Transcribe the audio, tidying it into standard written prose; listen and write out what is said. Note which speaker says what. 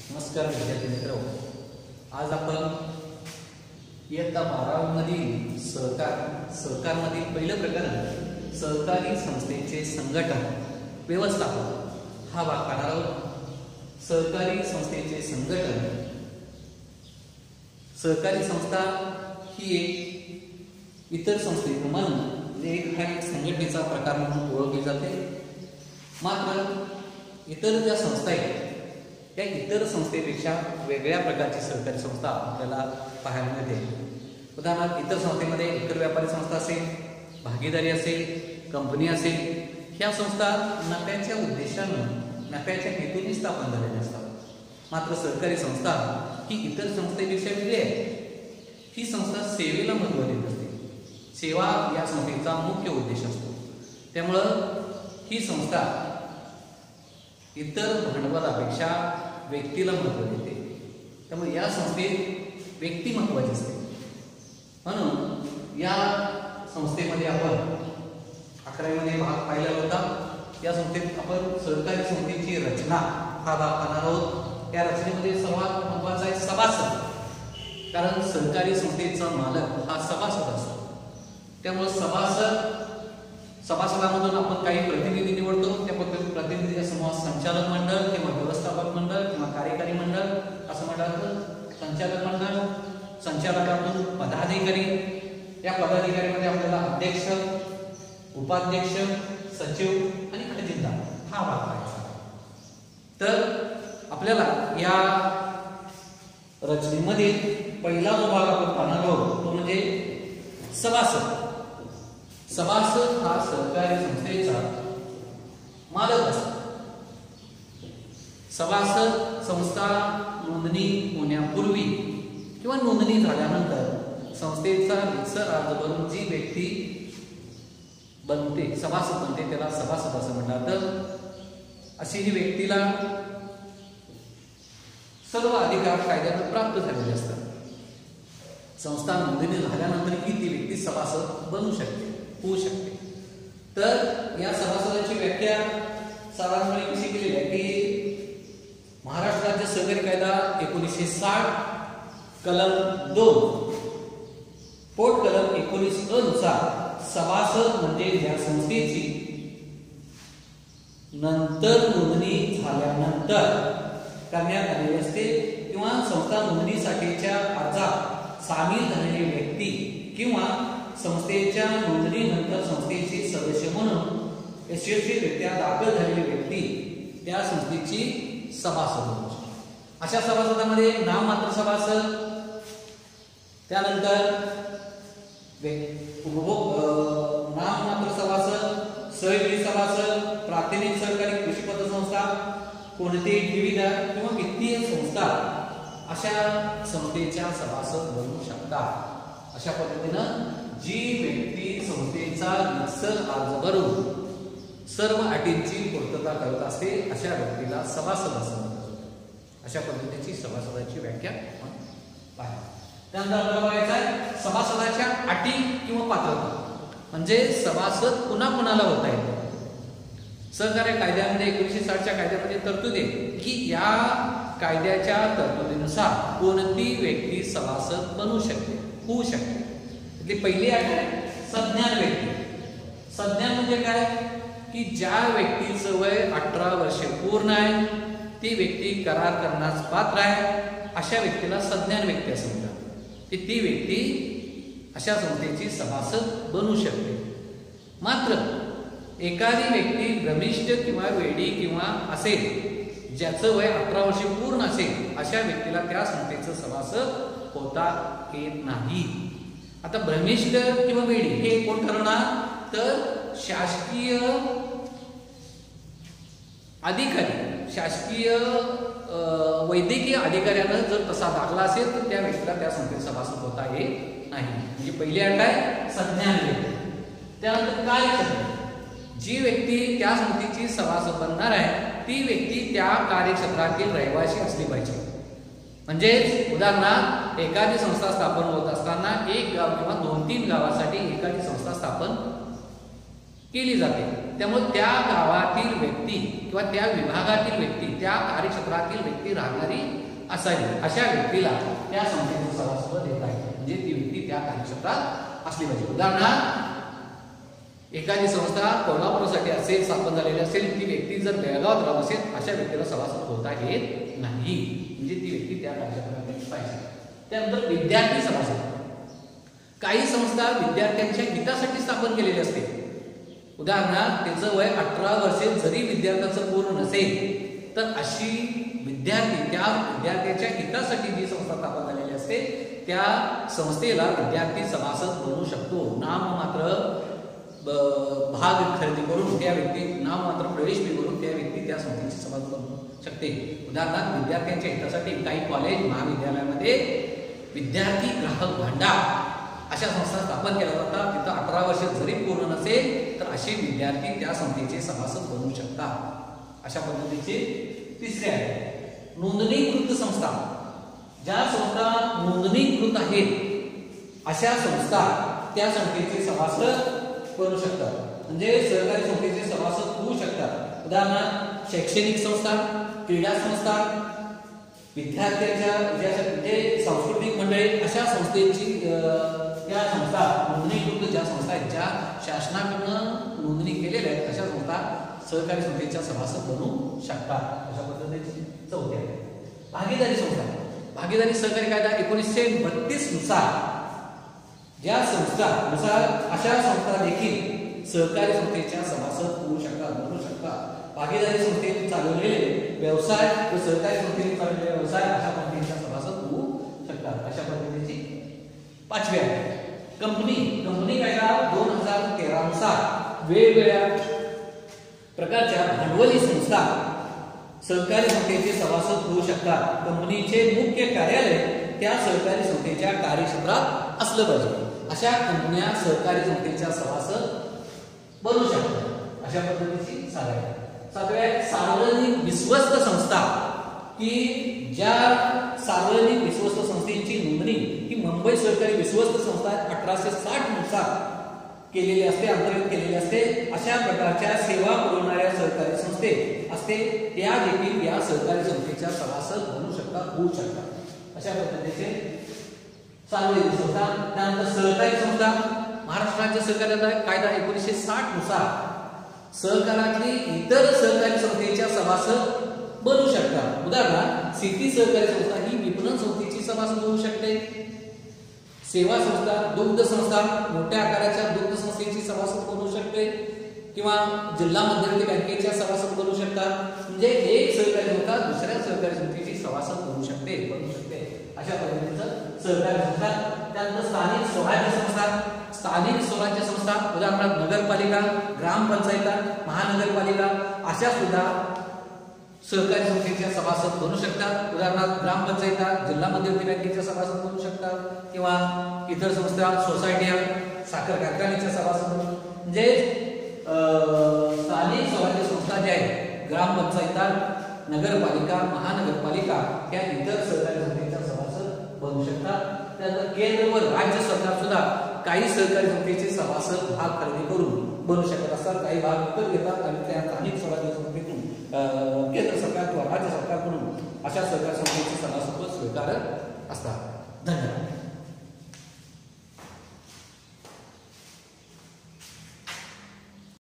Speaker 1: नमस्कार विद्यार्थी मित्र, आज आपण इयत्ता 12वी मधील सहकारमधील पहिलं प्रकरण सहकारी संस्थेचे संघटन व्यवस्थापन हा भाग पाहणार आहोत। सहकारी संस्थेचे संघटन। सहकारी संस्था ही एक इतर संस्थेप्रमाणे एक संघटनेचा प्रकार म्हणून ओळखली जाते। मात्र इतर ज्या संस्था आहेत त्या इतर संस्थेपेक्षा वेगळ्या प्रकारची सहकारी संस्था आपल्याला पाहायला मिळते। उदाहरणार्थ इतर संस्थेमध्ये एकल व्यापारी संस्था असेल, भागीदारी असेल, कंपनी असेल, ह्या संस्था नफ्याच्या उद्देशाने नफ्याच्या हेतूने स्थापन झालेल्या असतात। मात्र सहकारी संस्था ही इतर संस्थेपेक्षा वेगळी आहे। ही संस्था सेवेला महत्त्व देत असते। सेवा या संस्थेचा मुख्य उद्देश असतो। त्यामुळं ही संस्था इतर भांडवलापेक्षा व्यक्तीला महत्त्व देते। त्यामुळे या संस्थेत व्यक्ती महत्त्वाची असते। म्हणून या संस्थेमध्ये आपण 11वी मध्ये भाग पाहिला होता। या संस्थेत आपण सहकारी संस्थेची रचना हा भाग पाहणार आहोत। या रचनेमध्ये सर्वात महत्त्वाचा आहे सभासद, कारण सहकारी संस्थेचा मालक हा सभासद असतो। त्यामुळे सभासदांमधून आपण काही प्रतिनिधी निवडतो। त्या प्रतिनिधीच्या समूहात संचालक मंडळ किंवा व्यवस्थापक मंडळ किंवा कार्यकारी मंडळ असं म्हणतात। संचालक मंडळ, संचालकातून पदाधिकारी, या पदाधिकारीमध्ये आपल्याला अध्यक्ष, उपाध्यक्ष, सचिव आणि खजिनदार हा भाग पाहायचा। तर आपल्याला या रचनेमध्ये पहिला जो भाग आपण पाहणार आहोत तो म्हणजे सभासद। सभासद हा सहकारी संस्थेचा मालक असतो। सभासद संस्था नोंदणी होण्यापूर्वी किंवा नोंदणी झाल्यानंतर संस्थेचा रितसर अर्ज भरून जी व्यक्ती बनते, सभासद बनते, त्याला सभासद असं म्हणतात। अशी ही व्यक्तीला सर्व अधिकार कायद्याने प्राप्त झालेले असतात। संस्था नोंदणी झाल्यानंतर ही ती व्यक्ती सभासद बनू शकते, होऊ शकते। तर या सभासदाची व्याख्या सरांनी कशी केलेली आहे की महाराष्ट्र राज्य सहकारी कायदा 1960 कलम 2 पोट कलम 19 नुसार सभासद म्हणजे ज्या संस्थेची नंतर नोंदणी झाल्यानंतर करण्यात आलेली असते किंवा संस्था नोंदणीसाठीच्या अर्जात सामील झालेली व्यक्ती किंवा संस्थेच्या नोंदणीनंतर संस्थेचे सदस्य म्हणून यशस्वीरित्या दाखल झालेली व्यक्ती त्या संस्थेची सभासद होते। अशा सभासदांमध्ये नाममात्र सभासद, त्यानंतर नाममात्र सभासद, सहयोगी सभासद, प्रातिनिधिक सहकारी कृषी पतसंस्था, कोणतीही ठेवीदार किंवा वित्तीय संस्था अशा संस्थेच्या सभासद बनू शकतात। अशा पद्धतीनं जी व्यक्ती संस्थेचा रितसर अर्ज भरून सर्व अटींची पूर्तता करत असते अशा व्यक्तीला सभासद असं म्हणतात। अशा पद्धतीची सभासदाची व्याख्या आपण पाहिली। त्यानंतर आपल्याला बघायचं आहे सभासदाच्या अटी किंवा पात्रता, म्हणजे सभासद कुणाला होता येतो। सहकारी कायद्यामध्ये 1960च्या कायद्यामध्ये तरतूद आहे की या कायद्याच्या तरतुदीनुसार कोणती व्यक्ती सभासद बनू शकते, होऊ शकते। पहिली अट आहे सज्ञान व्यक्ती। सज्ञान म्हणजे काय की ज्या व्यक्तीचं वय 18 वर्षे पूर्ण आहे, ती व्यक्ती करार करण्यास पात्र आहे, अशा व्यक्तीला सज्ञान व्यक्ती असं म्हणतात। ती व्यक्ती अशा संस्थेची सभासद बनू शकते। मात्र एखादी व्यक्ती भ्रमिष्ठ किंवा वेडी किंवा असेल, ज्याचं वय 18 वर्षे पूर्ण असेल, अशा व्यक्तीला त्या संस्थेचं सभासद होता येत नाही। आता भ्रमिष्ठ किंवा वेडी हे कोण ठरवणार, तर शासकीय अधिकारी, शासकीय वैद्यकीय अधिकाऱ्यानं जर तसा दाखला असेल तर त्या व्यक्तीला त्या संस्थेत सभासद होता येत नाही। म्हणजे पहिली अट आहे सज्ञान व्यक्ती। त्यानंतर कार्यक्षेत्र, जी व्यक्ती त्या संस्थेची सभासद बनणार आहे ती व्यक्ती त्या कार्यक्षेत्रातील रहिवासी असली पाहिजे। म्हणजे उदाहरणार्थ एखादी संस्था स्थापन होत असताना एक गाव किंवा 2-3 गावासाठी एखादी संस्था स्थापन केली जाते। त्यामुळे त्या गावातील व्यक्ती किंवा त्या विभागातील व्यक्ती, त्या कार्यक्षेत्रातील व्यक्ती राहणारी असावी, अशा व्यक्तीला त्या संस्थेचे सभासद देता येते. म्हणजे ती व्यक्ती त्या कार्यक्षेत्रात असली पाहिजे. उदाहरणार्थ एखादी संस्था कोल्हापूरसाठी असेल, स्थापन झालेली असेल, ती व्यक्ती जर बेळगावात राहत असेल, अशा व्यक्तीला सभासद होता येत नाही. म्हणजे ती व्यक्ती त्या कार्यक्षेत्रात पाहिजे. त्यानंतर विद्यार्थी सभासद. काही संस्था विद्यार्थ्यांच्या हितासाठी स्थापन केलेली असते. उदाहरणार्थ त्याचं वय 18 वर्षे जरी विद्यार्थ्याचं पूर्ण नसेल तर अशी विद्यार्थी, त्या विद्यार्थ्याच्या हितासाठी जी संस्था स्थापन झालेली असते त्या संस्थेला विद्यार्थी सभासद बनू शकतो. नाममात्र भाग खरेदी करून त्या व्यक्ती, नाममात्र प्रवेश फी भरून त्या व्यक्ती त्या संस्थेची सभासद बनू शकते. उदाहरणार्थ विद्यार्थ्यांच्या हितासाठी काही कॉलेज महाविद्यालयामध्ये विद्यार्थी ग्राहक भांडार अशा संस्था स्थापन केल्या जातात. तिथं 18 वर्ष जरी पूर्ण नसेल तर असे विद्यार्थी त्या संस्थेचे सभासद बनू शकतात. अशा पद्धतीचे. तिसरे आहे नोंदणीकृत संस्था. ज्या संस्था नोंदणीकृत आहेत अशा संस्था त्या संस्थेचे सभासद बनू शकतात. म्हणजे सहकारी संस्थेचे सभासद होऊ शकतात. उदाहरणार्थ शैक्षणिक संस्था, क्रीडा संस्था, विद्यार्थ्यांच्या म्हणजे सांस्कृतिक मंडळी अशा संस्थेची त्या संस्था नोंदणीकृत ज्या संस्था आहेत, ज्या शासनाकडून नोंदणी केलेल्या आहेत अशा संस्था सहकारी संस्थेच्या सभासद बनू शकतात. अशा पद्धतीची. चौथी आहे भागीदारी संस्था. भागीदारी सहकारी कायदा 1932 नुसार ज्या संस्था अशा संस्था देखील सहकारी संस्थेच्या सभासद होऊ शकतात, बनू शकतात. भागीदारी संस्थेने चालवलेले व्यवसाय व सहकारी संस्थेने चालवलेले व्यवसाय अशा पद्धतीच्या सभासद होऊ शकतात. अशा पद्धतीची. पाचवी आहे कंपनी. कंपनी कायदा 2013 नुसार वेगवेगळ्या प्रकारच्या भांडवली संस्था सहकारी संस्थेचे सभासद होऊ शकतात. कंपनीचे मुख्य कार्यालय त्या सहकारी संस्थेच्या कार्यक्षेत्रात असलं पाहिजे. अशा कंपन्या सहकारी संस्थेच्या सभासद बनू शकतात. अशा पद्धतीची. सातव्या सार्वजनिक विश्वस्त संस्था, की ज्या सार्वजनिक विश्वस्त संस्थेची नोंदणी ही मुंबई सहकारी विश्वस्त संस्था 1860 नुसार केलेली असते, अंतर्गत केलेली असते. अशा प्रकारच्या सेवा पुरवणाऱ्या सहकारी संस्थे असते त्या देखील या सहकारी संस्थेच्या सभासद बनू शकतात, होऊ शकतात. अशा पद्धतीचे सार्वजनिक संस्था. त्यानंतर सहकारी संस्था. महाराष्ट्र राज्य सहकारी कायदा 1960 नुसार सहकारातली इतर सहकारी संस्थेच्या सभासद बनू शकतात. उदाहरणार्थ सिटी सहकारी संस्था ही विपणन संस्थेची सभासद होऊ शकते. सेवा संस्था, दुग्ध संस्था मोठ्या आकाराच्या दुग्ध संस्थेची सभासद बनू शकते किंवा जिल्हा मध्यवर्ती बँकेच्या सभासद बनू शकतात. म्हणजे एक सहकारी संस्था दुसऱ्या सहकारी संस्थेची सभासद बनू शकते. अशा पद्धतीचं सहकारी संस्था. त्यानंतर स्थानिक स्वराज्य संस्था. स्थानिक स्वराज्य संस्था उदाहरणार्थ नगरपालिका, ग्रामपंचायत, महानगरपालिका अशा सुद्धा सहकारी संस्थेच्या सभासद बनू शकतात. उदाहरणार्थ ग्रामपंचायत जिल्हा मध्यवर्ती बँकेच्या सभासद बनू शकतात किंवा इतर संस्था, सोसायट्या, साखर कारखान्याच्या सभासद बनू. म्हणजे स्थानिक स्वराज्य संस्था ज्या आहेत, ग्रामपंचायत, नगरपालिका, महानगरपालिका या इतर सहकारी संस्थेच्या सभासद बनू शकतात. त्यानंतर केंद्र व राज्य सरकार सुद्धा काही सहकारी संस्थेचे सभासद भाग खरेदी करून बनू शकत असतात. काही भाग विकत घेतात आणि त्या स्थानिक स्वराज्य संस्थेतून केंद्र सरकार किंवा राज्य सरकारकडून अशा सहकारी संस्थेचे सभासद स्वीकारत असतात. धन्यवाद.